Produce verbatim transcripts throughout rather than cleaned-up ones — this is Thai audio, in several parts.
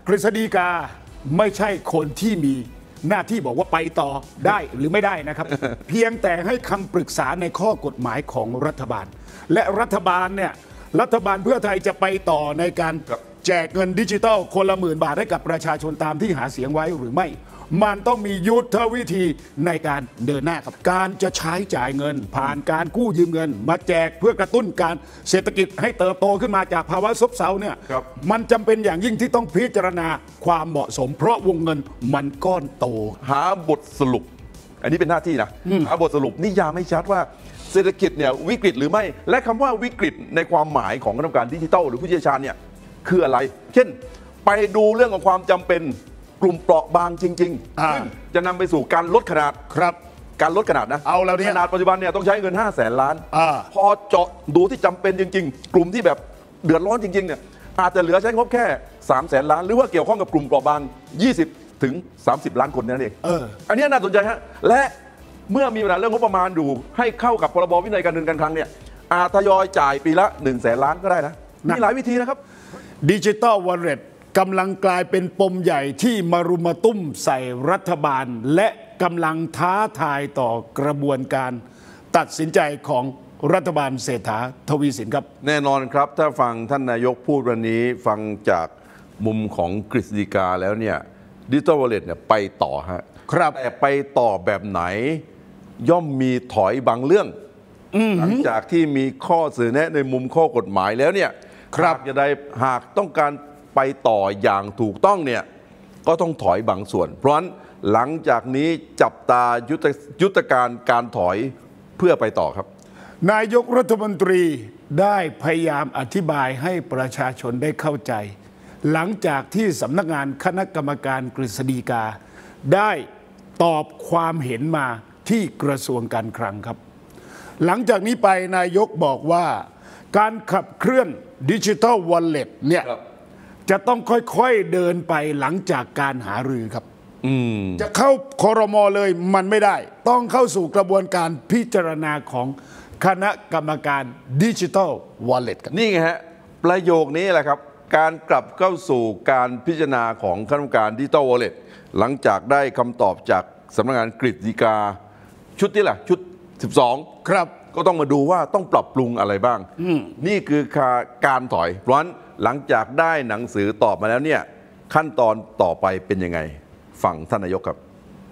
กฤษฎีกาไม่ใช่คนที่มีหน้าที่บอกว่าไปต่อได้หรือไม่ได้นะครับ เพียงแต่ให้คำปรึกษาในข้อกฎหมายของรัฐบาลและรัฐบาลเนี่ยรัฐบาลเพื่อไทยจะไปต่อในการแจกเงินดิจิทัลคนละหมื่นบาทให้กับประชาชนตามที่หาเสียงไว้หรือไม่มันต้องมียุทธวิธีในการเดินหน้าครับการจะใช้จ่ายเงินผ่านการกู้ยืมเงินมาแจกเพื่อกระตุ้นการเศรษฐกิจให้เติบโตขึ้นมาจากภาวะซบเซาเนี่ยมันจำเป็นอย่างยิ่งที่ต้องพิจารณาความเหมาะสมเพราะวงเงินมันก้อนโตหาบทสรุปอันนี้เป็นหน้าที่นะหาบทสรุปนิยามให้ชัดว่าเศรษฐกิจเนี่ยวิกฤตหรือไม่และคำว่าวิกฤตในความหมายของคณะกรรมการดิจิทัลหรือผู้เชี่ยวชาญเนี่ยคืออะไรเช่นไปดูเรื่องของความจำเป็นกลุ่มเปราะบางจริงๆจะนำไปสู่การลดขนาดครับการลดขนาดนะเอาแล้วเนี่ยขนาดปัจจุบันเนี่ยต้องใช้เงินห้าแสนล้านพอเจาะดูที่จำเป็นจริงๆกลุ่มที่แบบเดือดร้อนจริงๆเนี่ยอาจจะเหลือใช้งบแค่สามแสนล้านหรือว่าเกี่ยวข้องกับกลุ่มเปราะบางยี่สิบถึงสามสิบล้านคนนั่นเองอันนี้น่าสนใจฮะและเมื่อมีปัญหาเรื่องงบประมาณดูให้เข้ากับพรบวินัยการเงินการคลังเนี่ยอาจทยอยจ่ายปีละหนึ่งแสนล้านก็ได้นะมีหลายวิธีนะครับดิจิตอลวอลเล็ตกำลังกลายเป็นปมใหญ่ที่มารุมมาตุ้มใส่รัฐบาลและกำลังท้าทายต่อกระบวนการตัดสินใจของรัฐบาลเศรษฐาทวีสินครับแน่นอนครับถ้าฟังท่านนายกพูดวันนี้ฟังจากมุมของกฤษฎีกาแล้วเนี่ยดิจิตอลวอลเล็ตเนี่ยไปต่อฮะครับแต่ไปต่อแบบไหนย่อมมีถอยบางเรื่องหลังจากที่มีข้อเสนอแนะในมุมข้อกฎหมายแล้วเนี่ยครับจะได้หากต้องการไปต่ออย่างถูกต้องเนี่ยก็ต้องถอยบางส่วนเพราะฉะนั้นหลังจากนี้จับตายุทธยุทธการการถอยเพื่อไปต่อครับนายกรัฐมนตรีได้พยายามอธิบายให้ประชาชนได้เข้าใจหลังจากที่สำนักงานคณะกรรมการกฤษฎีกาได้ตอบความเห็นมาที่กระทรวงการคลังครับหลังจากนี้ไปนายกบอกว่าการขับเคลื่อนดิจิทัลวอลเล็ตเนี่ยจะต้องค่อยๆเดินไปหลังจากการหารือครับจะเข้าครม.เลยมันไม่ได้ต้องเข้าสู่กระบวนการพิจารณาของคณะกรรมการดิจิทัลวอลเล็ตนี่ไงฮะประโยคนี้แหละครับการกลับเข้าสู่การพิจารณาของคณะกรรมการดิจิทัลวอลเล็ตหลังจากได้คำตอบจากสำนักงานกฤษฎีกาชุดนี้แหละชุดสิบสองครับก็ต้องมาดูว่าต้องปรับปรุงอะไรบ้างนี่คือการถอยเพราะฉะนั้นหลังจากได้หนังสือตอบมาแล้วเนี่ยขั้นตอนต่อไปเป็นยังไงฟังท่านนายกครับ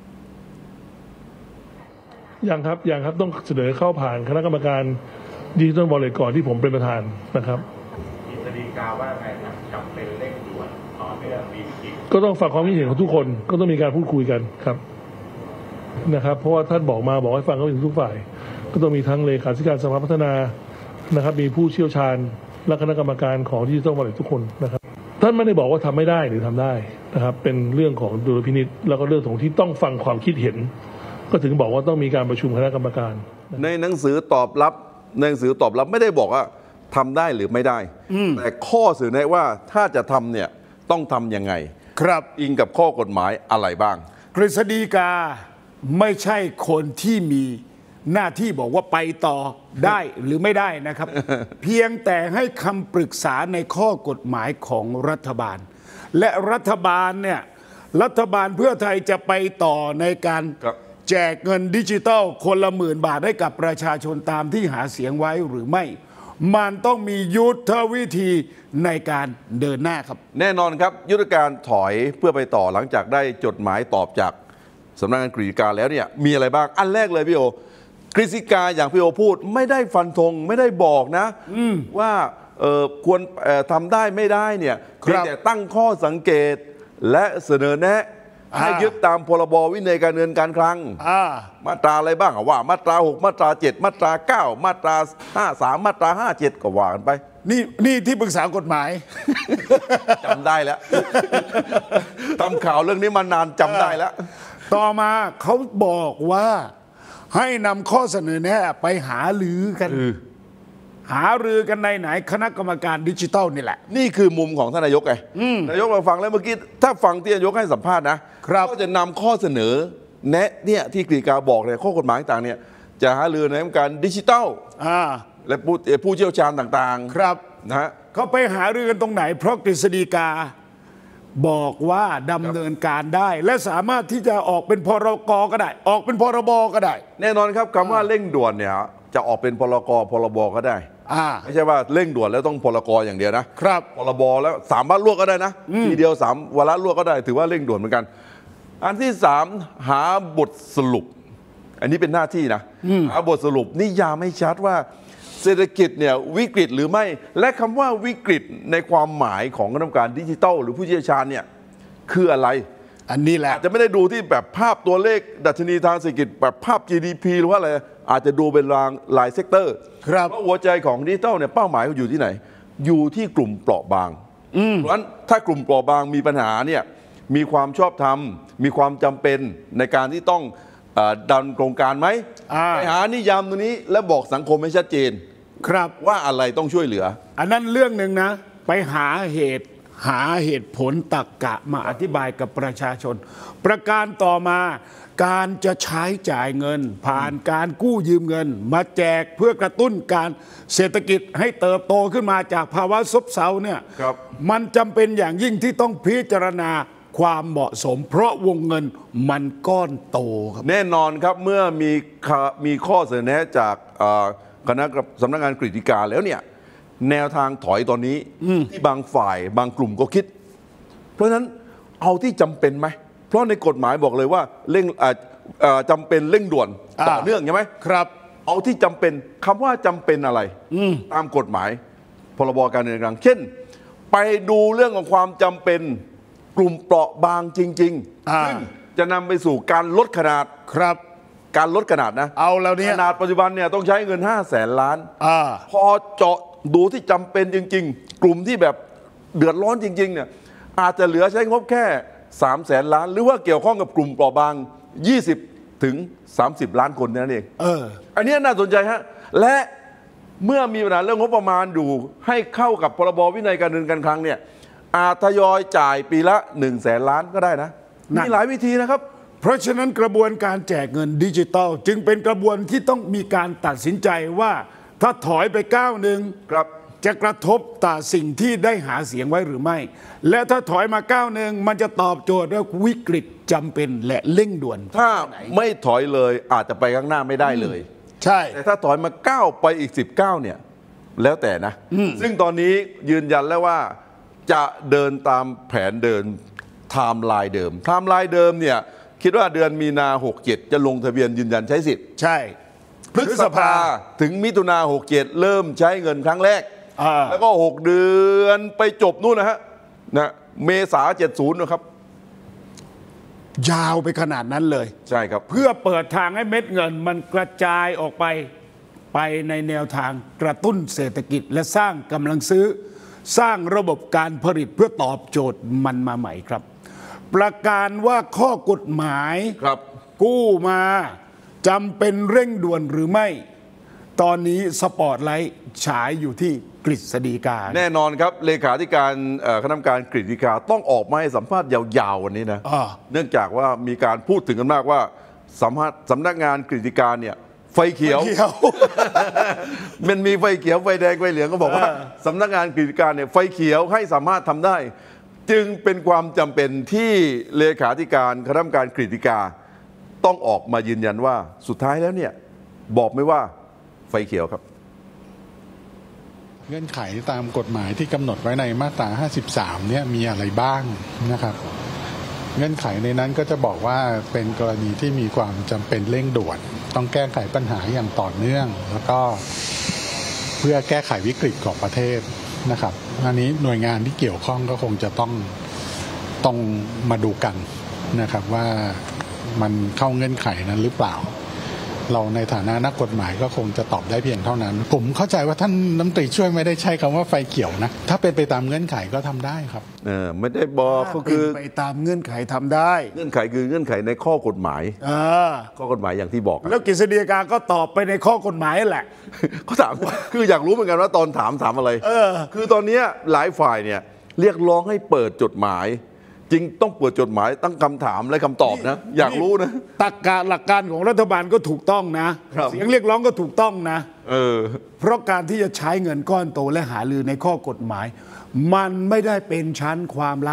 ยังครับยังครับต้องเสนอเข้าผ่านคณะกรรมการดิจิทัลวอลเล็ตก่อนที่ผมเป็นประธานนะครับกฤษฎีกาว่าไงครับจำเป็นเร่งด่วนต่อเนื่องมีวิธีก็ต้องฟังความคิดเห็นของทุกคนก็ต้องมีการพูดคุยกันครับนะครับเพราะว่าท่านบอกมาบอกให้ฟังก็เป็นทุกฝ่ายก็ต้องมีทั้งเลขาธิการสภาพัฒนานะครับมีผู้เชี่ยวชาญและคณะกรรมการของดิจิทัลวอลเล็ตทุกคนนะครับท่านไม่ได้บอกว่าทำไม่ได้หรือทำได้นะครับเป็นเรื่องของดุลพินิจแล้วก็เรื่องของที่ต้องฟังความคิดเห็นก็ถึงบอกว่าต้องมีการประชุมคณะกรรมการในหนังสือตอบรับในหนังสือตอบรับไม่ได้บอกว่าทำได้หรือไม่ได้แต่ข้อเสนอแนะว่าถ้าจะทำเนี่ยต้องทำยังไงครับอิงกับข้อกฎหมายอะไรบ้างกฤษฎีกาไม่ใช่คนที่มีหน้าที่บอกว่าไปต่อได้หรือไม่ได้นะครับ เพียงแต่ให้คำปรึกษาในข้อกฎหมายของรัฐบาลและรัฐบาลเนี่ยรัฐบาลเพื่อไทยจะไปต่อในการแจกเงินดิจิทัลคนละหมื่นบาทให้กับประชาชนตามที่หาเสียงไว้หรือไม่มันต้องมียุทธวิธีในการเดินหน้าครับแน่นอนครับยุทธการถอยเพื่อไปต่อหลังจากได้จดหมายตอบจากสำนักงานกฤษฎีกาแล้วเนี่ยมีอะไรบ้างอันแรกเลยพี่โอกฤษฎีกาอย่างพี่โอพูดไม่ได้ฟันธงไม่ได้บอกนะว่าควรทำได้ไม่ได้เนี่ยเพียงแต่ตั้งข้อสังเกตและเสนอแนะให้ยึดตามพรบวินัยการเงินการคลังมาตราอะไรบ้างว่ามาตราหกมาตราเจ็ดมาตราเก้ามาตราห้าสามมาตราห้าเจ็ดก็ว่ากันไปนี่นี่ที่ปรึกษากฎหมายจำได้แล้วทำข่าวเรื่องนี้มานานจำได้แล้วต่อมาเขาบอกว่าให้นำข้อเสนอแนะไปหารือกันหารือกันในไหนคณะกรรมการดิจิทัลนี่แหละนี่คือมุมของท่านนายกไงนายกเราฟังแล้วเมื่อกี้ถ้าฟังที่นายกให้สัมภาษณ์นะก็จะนำข้อเสนอแนะเนี่ยที่กฤษฎีกาบอกเนี่ยข้อกฎหมายต่างเนี่ยจะหารือในการดิจิทัลและผู้ผู้เชี่ยวชาญต่างๆครับนะฮะเขาไปหารือกันตรงไหนเพราะกฤษฎีกาบอกว่าดำเนินการได้ และสามารถที่จะออกเป็นพรกก็ได้ ออกเป็นพรบก็ได้แน่นอนครับคำว่าเร่งด่วนเนี่ยจะออกเป็นพรกพรบก็ได้ไม่ใช่ว่าเร่งด่วนแล้วต้องพรกอย่างเดียวนะครับพรบแล้วสามวาระลวกก็ได้นะทีเดียวสามวาระลวกก็ได้ถือว่าเร่งด่วนเหมือนกันอันที่สามหาบทสรุปอันนี้เป็นหน้าที่นะหาบทสรุปนิยามให้ชัดว่าเศรษฐกิจเนี่ยวิกฤตหรือไม่และคำว่าวิกฤตในความหมายของคณะกรรมการดิจิทัลหรือผู้เชี่ยวชาญเนี่ยคืออะไรอันนี้แหละจะไม่ได้ดูที่แบบภาพตัวเลขดัชนีทางเศรษฐกิจแบบภาพ จี ดี พี หรือว่าอะไรอาจจะดูเป็นรางหลายเซกเตอร์เพราะหัวใจของดิจิทัลเนี่ยเป้าหมายเขาอยู่ที่ไหนอยู่ที่กลุ่มเปราะบางเพราะฉะนั้นถ้ากลุ่มเปราะบางมีปัญหาเนี่ยมีความชอบธรรมมีความจำเป็นในการที่ต้องดำเนินโครงการไหมไปหานิยามตรงนี้และบอกสังคมให้ชัดเจนครับว่าอะไรต้องช่วยเหลืออันนั้นเรื่องหนึ่งนะไปหาเหตุหาเหตุผลตรรกะมาอธิบายกับประชาชนประการต่อมาการจะใช้จ่ายเงินผ่านการกู้ยืมเงินมาแจกเพื่อกระตุ้นการเศรษฐกิจให้เติบโตขึ้นมาจากภาวะซบเซาเนี่ยมันจำเป็นอย่างยิ่งที่ต้องพิจารณาความเหมาะสมเพราะวงเงินมันก้อนโตครับแน่นอนครับเมื่อมีมีข้อเสนอแนะจากคณะสำนักงานกฤษฎีกาแล้วเนี่ยแนวทางถอยตอนนี้ที่บางฝ่ายบางกลุ่มก็คิดเพราะฉะนั้นเอาที่จำเป็นไหมเพราะในกฎหมายบอกเลยว่าเร่งจำเป็นเร่งด่วนต่อเนื่องใช่ไหมครับเอาที่จำเป็นคำว่าจำเป็นอะไรตามกฎหมายพรบการเงินการคลังเช่นไปดูเรื่องของความจำเป็นกลุ่มเปราะบางจริงๆซึ่งจะนำไปสู่การลดขนาดครับการลดขนาดนะเอาแล้วเนี่ยขนาดปัจจุบันเนี่ยต้องใช้เงินห้าแสนล้านพอเจาะดูที่จำเป็นจริงๆกลุ่มที่แบบเดือดร้อนจริงๆเนี่ยอาจจะเหลือใช้งบแค่สามแสนล้านหรือว่าเกี่ยวข้องกับกลุ่มเปราะบางยี่สิบถึงสามสิบล้านคนนั่นเองเอออันนี้น่าสนใจฮะและเมื่อมีปัญหาเรื่องงบประมาณอยู่ให้เข้ากับพรบวินัยการเงินการคลังเนี่ยอาจทยอยจ่ายปีละหนึ่งแสนล้านก็ได้นะมีหลายวิธีนะครับเพราะฉะนั้นกระบวนการแจกเงินดิจิตอลจึงเป็นกระบวนที่ต้องมีการตัดสินใจว่าถ้าถอยไปก้าวหนึ่งจะกระทบต่อสิ่งที่ได้หาเสียงไว้หรือไม่และถ้าถอยมาก้าวหนึ่งมันจะตอบโจทย์ว่าวิกฤตจำเป็นและเร่งด่วนถ้าไม่ถอยเลยอาจจะไปข้างหน้าไม่ได้เลยใช่แต่ถ้าถอยมาก้าวไปอีกสิบเก้าเนี่ยแล้วแต่นะซึ่งตอนนี้ยืนยันแล้วว่าจะเดินตามแผนเดินไทม์ไลน์เดิมไทม์ไลน์เดิมเนี่ยคิดว่าเดือนมีนาหกเจ็ดจะลงทะเบียนยืนยันใช้สิทธิ์ใช่พฤษภาถึงมิถุนาหกเจ็ดเริ่มใช้เงินครั้งแรกแล้วก็หกเดือนไปจบนู่นนะฮะนะเมษาเจ็ดสิบนะครับยาวไปขนาดนั้นเลยใช่ครับเพื่อเปิดทางให้เม็ดเงินมันกระจายออกไปไปในแนวทางกระตุ้นเศรษฐกิจและสร้างกำลังซื้อสร้างระบบการผลิตเพื่อตอบโจทย์มันมาใหม่ครับประการว่าข้อกฎหมายกู้มาจำเป็นเร่งด่วนหรือไม่ตอนนี้สปอตไลท์ฉายอยู่ที่กฤษฎีกาแน่นอนครับเลขาธิการคณะกรรมการกฤษฎีกาต้องออกมาให้สัมภาษณ์ยาวๆวันนี้นะเนื่องจากว่ามีการพูดถึงกันมากว่าสัมภาษณ์สำนักงานกฤษฎีกาเนี่ยไฟเขียว มันมีไฟเขียวไฟแดงไฟเหลืองก็บอกว่าสำนักงานกฤษฎีกาเนี่ยไฟเขียวให้สามารถทำได้จึงเป็นความจำเป็นที่เลขาธิการคณะกรรมการกฤษฎีกาต้องออกมายืนยันว่าสุดท้ายแล้วเนี่ยบอกไม่ว่าไฟเขียวครับเงื่อนไขตามกฎหมายที่กำหนดไว้ในมาตราห้าสิบสามเนี่ยมีอะไรบ้างนะครับเงื่อนไขในนั้นก็จะบอกว่าเป็นกรณีที่มีความจำเป็นเร่งด่วนต้องแก้ไขปัญหาอย่างต่อเนื่องแล้วก็เพื่อแก้ไขวิกฤตของประเทศนะครับอันนี้หน่วยงานที่เกี่ยวข้องก็คงจะต้องต้องมาดูกันนะครับว่ามันเข้าเงื่อนไขนั้นหรือเปล่าเราในฐานะนักกฎหมายก็คงจะตอบได้เพียงเท่านั้นผมเข้าใจว่าท่านรัฐมนตรีช่วยไม่ได้ใช้คำว่าไฟเขียวนะถ้าเป็นไปตามเงื่อนไขก็ทำได้ครับเออไม่ได้บอกก็คือไปตามเงื่อนไขทำได้เงื่อนไขคือเงื่อนไขในข้อกฎหมายข้อกฎหมายอย่างที่บอกแล้วกฤษฎีกาก็ตอบไปในข้อกฎหมายแหละเขาถามคืออยากรู้เหมือนกันว่าตอนถามถามอะไรคือตอนนี้หลายฝ่ายเนี่ยเรียกร้องให้เปิดจดหมายจริงต้องเปิดจดหมายตั้งคำถามและคำตอบนะอยากรู้นะตรรกะหลักการของรัฐบาลก็ถูกต้องนะเสียงเรียกร้องก็ถูกต้องนะเออเพราะการที่จะใช้เงินก้อนโตและหารือในข้อกฎหมายมันไม่ได้เป็นชั้นความลับ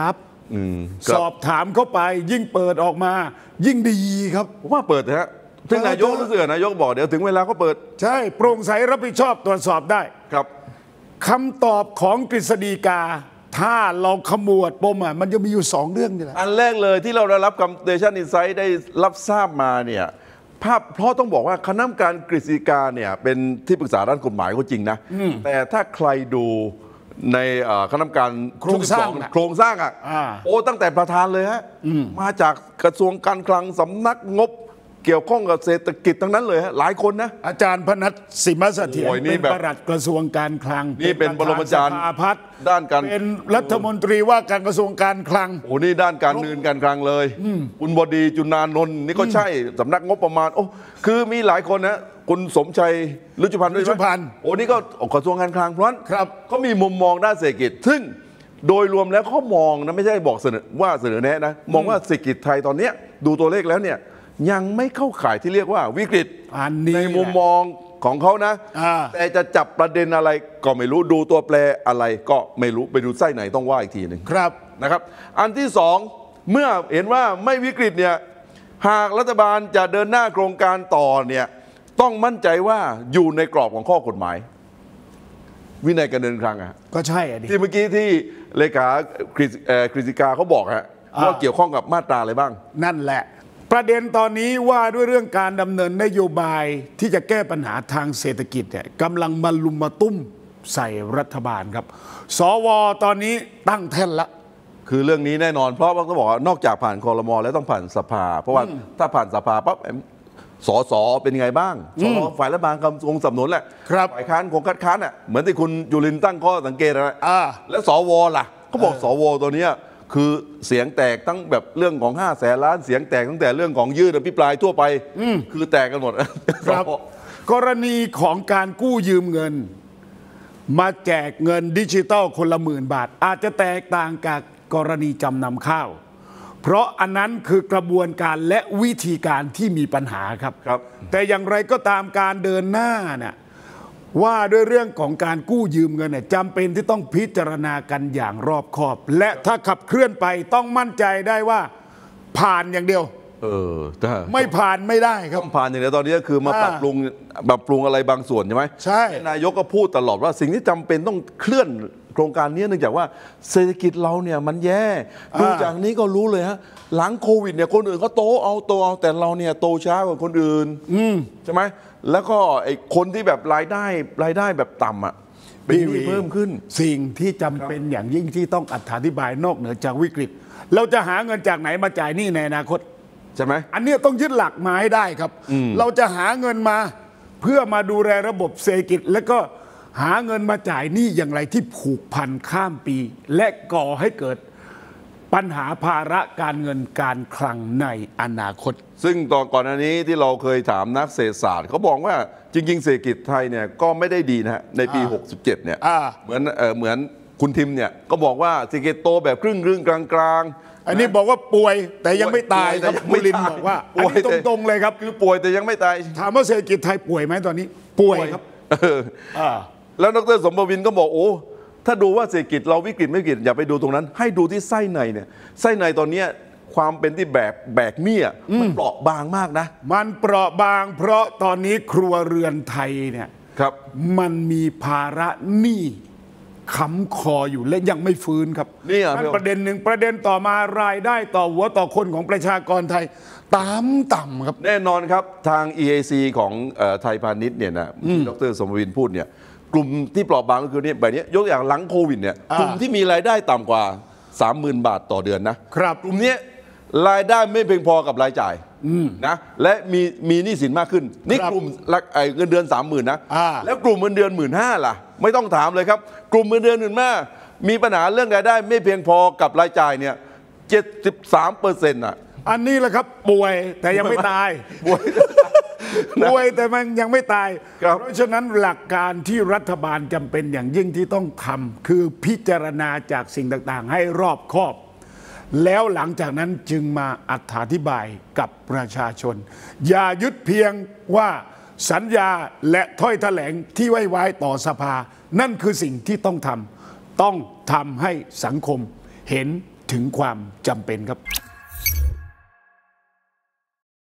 อืมครัสอบถามเข้าไปยิ่งเปิดออกมายิ่งดีครับผมว่าเปิดนะฮะซึ่งนายกรู้สึกนายกบอกเดี๋ยวถึงเวลาก็เปิดใช่โปร่งใสรับผิดชอบตรวจสอบได้ครับคำตอบของกฤษฎีกาถ้าเราขมวดปมอ่ะมันจะมีอยู่สองเรื่องนี่แหละอันแรกเลยที่เราได้รับคำเดชั่นอินไซต์ได้รับทราบมาเนี่ยภาพเพราะต้องบอกว่าคณะกรรมการกฤษฎีกาเนี่ยเป็นที่ปรึกษาด้านกฎหมายก็จริงนะแต่ถ้าใครดูในเอ่อคณะกรรมการโครงสร้างชุดที่น่ะโครงสร้างอ่ะอ่าโอ้ตั้งแต่ประธานเลยฮะมาจากกระทรวงการคลังสำนักงบเกี่ยวข้องกับเศรษฐกิจทั้งนั้นเลยฮะหลายคนนะอาจารย์พนัสสิมเสถียรโอ้ยนี่เป็นแบบปลัดกระทรวงการคลังนี่เป็นปรมาจารย์สภาพัฒน์ด้านการเป็นรัฐมนตรีว่าการกระทรวงการคลังโอ้นี่ด้านการเงินการคลังเลยคุณบดีจุนานนท์นี่ก็ใช่สำนักงบประมาณโอ้คือมีหลายคนนะคุณสมชัยรุจุพันธ์ด้วยรุจุพันธ์โอ้นี่ก็กระทรวงการคลังเพราะฉะนั้นครับเขามีมุมมองด้านเศรษฐกิจซึ่งโดยรวมแล้วเขามองนะไม่ใช่บอกเสนอว่าเสนอแนะนะมองว่าเศรษฐกิจไทยตอนเนี้ยดูตัวเลขแล้วเนี่ยยังไม่เข้าข่ายที่เรียกว่าวิกฤตอันนี้ในมุมมองของเขานะอ่าแต่จะจับประเด็นอะไรก็ไม่รู้ดูตัวแปรอะไรก็ไม่รู้ไปดูไส้ไหนต้องว่าอีกทีหนึ่งครับนะครับอันที่สองเมื่อเห็นว่าไม่วิกฤตเนี่ยหากรัฐบาลจะเดินหน้าโครงการต่อเนี่ยต้องมั่นใจว่าอยู่ในกรอบของข้อกฎหมาย วินัยการเงินคลังอะก็ใช่อะดิที่เมื่อกี้ที่เลขากฤษเอ่อกฤษฎีกาเขาบอกฮะอ่าว่าเกี่ยวข้องกับมาตราอะไรบ้างนั่นแหละ ประเด็นตอนนี้ว่าด้วยเรื่องการดำเนินนโยบายที่จะแก้ปัญหาทางเศรษฐกิจเนี่ยกำลังมาลุมมาตุ้มใส่รัฐบาลครับ สวตอนนี้ตั้งแท่นละคือเรื่องนี้แน่นอนเพราะว่าต้องบอกว่านอกจากผ่านคอรมอแล้วต้องผ่านสภา เพราะว่าถ้าผ่านสภาปั๊บสสเป็นไงบ้างสสฝ่ายรัฐบาลคงสนับสนุนแหละครับฝ่ายค้านคงคัดค้านอ่ะเหมือนที่คุณจุลินทร์ตั้งข้อสังเกตนะอ่าแล้วสวล่ะเขาบอกสวตัวเนี้ยคือเสียงแตกทั้งแบบเรื่องของห้าแสนล้านเสียงแตกตั้งแต่เรื่องของยื่นอภิปรายทั่วไปคือแตกกันหมดครับสวกรณีของการกู้ยืมเงิน มาแจกเงินดิจิตอลคนละหมื่นบาท อาจจะแตกต่างกับกรณีจำนำข้าว เพราะอันนั้นคือกระบวนการและวิธีการที่มีปัญหาครับครับแต่อย่างไรก็ตามการเดินหน้าเนี่ยว่าด้วยเรื่องของการกู้ยืมเงินเนี่ยจำเป็นที่ต้องพิจารณากันอย่างรอบคอบ และถ้าขับเคลื่อนไปต้องมั่นใจได้ว่าผ่านอย่างเดียวเออถ้าไม่ผ่านไม่ได้ครับต้องผ่านอย่างเดียวตอนนี้ก็คือมาอ่าปรับปรุงปรับปรุงอะไรบางส่วนใช่ไหมใช่นายกก็พูดตลอดว่าสิ่งที่จำเป็นต้องเคลื่อนโครงการนี้เนื่องจากว่าเศรษฐกิจเราเนี่ยมันแย่ดูจากนี้ก็รู้เลยฮะหลังโควิดเนี่ยคนอื่นเขาโตเอาโตเอาแต่เราเนี่ยโตช้ากว่าคนอื่นใช่ไหมแล้วก็ไอ้คนที่แบบรายได้รายได้แบบต่ำอ่ะเป็นหนี้เพิ่มขึ้นสิ่งที่จำเป็นอย่างยิ่งที่ต้องอธิบายนอกเหนือจากวิกฤต เราจะหาเงินจากไหนมาจ่ายหนี้ในอนาคตใช่ไหมอันเนี้ยต้องยึดหลักมาให้ได้ครับ เราจะหาเงินมาเพื่อมาดูแลระบบเศรษฐกิจ แล้วก็หาเงินมาจ่ายหนี้อย่างไรที่ผูกพันข้ามปี และก่อให้เกิดปัญหาภาระการเงินการคลังในอนาคตซึ่งตอนก่อนหน้านี้ที่เราเคยถามนักเศรษฐศาสตร์เขาบอกว่าจริง ๆ เศรษฐกิจไทยเนี่ยก็ไม่ได้ดีนะฮะในปีอ่าหกสิบเจ็ดเนี่ยอ่าเหมือนเออเหมือนคุณทิมเนี่ยก็บอกว่าเศรษฐกิจโตแบบครึ่งครึ่งกลางกลางๆอันนี้บอกว่าป่วยแต่ยังไม่ตายครับป่บุวยแต่ริยังนไม่บอกว่าตายอันนี้ป่วยแต่ตรงๆเลยครับคือป่วยแต่ยังไม่ตายถามว่าเศรษฐกิจไทยป่วยไหมตอนนี้ ป่วยครับเอออ่าแล้วดรสมบวินก็บอกโอ้ถ้าดูว่าเศรษฐกิจเราวิกฤตไม่วิกฤตอย่าไปดูตรงนั้น ให้ดูที่ไส้ในเนี่ยไส้ในตอนเนี้ยความเป็นที่แบบแบกเมี่ยมันเปราะบางมากนะมันเปราะบางเพราะตอนนี้ครัวเรือนไทยเนี่ยครับมันมีภาระหนี้ค้ำคออยู่และยังไม่ฟื้นครับนี่อ่ะนั่นประเด็นหนึ่งประเด็นต่อมารายได้ต่อหัวต่อคนของประชากรไทยตามต่ำครับแน่นอนครับทาง อี เอ ซี ของเอ่อไทยพาณิชย์เนี่ยนะที่ดรสมบวินพูดเนี่ยกลุ่มที่เปราะบางก็คือเนี่ยแบบเนี้ยยกอย่างหลังโควิดเนี่ยอ่ากลุ่มที่มีรายได้ต่ำกว่า สามหมื่น บาทต่อเดือนนะครับ กลุ่มเนี้ยรายได้ไม่เพียงพอกับรายจ่ายนะและมีมีหนี้สินมากขึ้น นี่ครับกลุ่มละไอ้เงินเดือน สามหมื่น นะอ่าแล้วกลุ่มเงินเดือน หนึ่งหมื่นห้าพัน ล่ะไม่ต้องถามเลยครับ กลุ่มเงินเดือนหนึ่งหมื่นห้าพันมีปัญหาเรื่องรายได้ไม่เพียงพอกับรายจ่ายเนี่ยเจ็ดสิบสามเปอร์เซ็นต์อ่ะอันนี้แหละครับป่วยแต่ยังไม่ตายป่วยป่วยแต่มันยังไม่ตายครับเพราะฉะนั้นหลักการที่รัฐบาลจำเป็นอย่างยิ่งที่ต้องทำคือพิจารณาจากสิ่งต่างๆ ให้รอบคอบ แล้วหลังจากนั้นจึงมาอธิบายกับประชาชน อย่ายึดเพียงว่าสัญญาและถ้อยแถลงที่ไว้ไว้ต่อสภา นั่นคือสิ่งที่ต้องทำต้องทำให้สังคมเห็นถึงความจำเป็นครับ